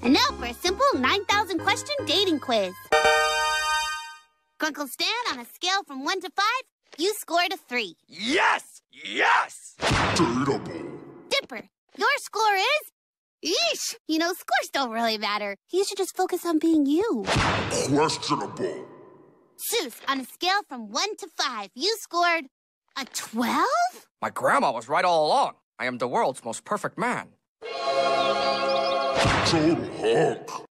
And now for a simple 9,000 question dating quiz. Grunkle Stan, on a scale from 1 to 5, you scored a 3. Yes! Yes! Dateable. Dipper, your score is... Yeesh! You know, scores don't really matter. You should just focus on being you. Questionable. Seuss, on a scale from 1 to 5, you scored a 12? My grandma was right all along. I am the world's most perfect man. Total hunk.